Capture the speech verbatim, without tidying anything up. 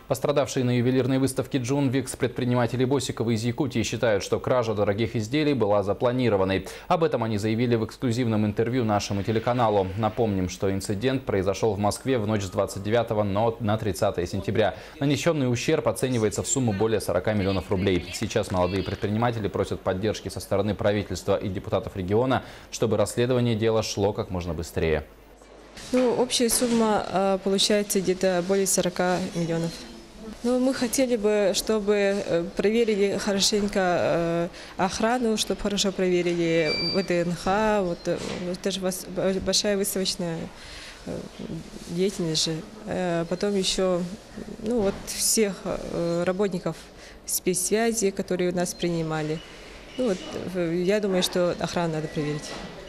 Пострадавшие на ювелирной выставке «Джунвикс» предприниматели Босикова из Якутии считают, что кража дорогих изделий была запланированной. Об этом они заявили в эксклюзивном интервью нашему телеканалу. Напомним, что инцидент произошел в Москве в ночь с двадцать девятого на тридцатое сентября. Нанесенный ущерб оценивается в сумму более сорока миллионов рублей. Сейчас молодые предприниматели просят поддержки со стороны правительства и депутатов региона, чтобы расследование дела шло как можно быстрее. Ну, общая сумма э, получается где-то более сорока миллионов. Ну, мы хотели бы, чтобы проверили хорошенько э, охрану, чтобы хорошо проверили ВДНХ. Вот, это же большая выставочная э, деятельность же. Э, потом еще ну, вот всех э, работников спецсвязи, которые у нас принимали. Ну, вот, я думаю, что охрану надо проверить.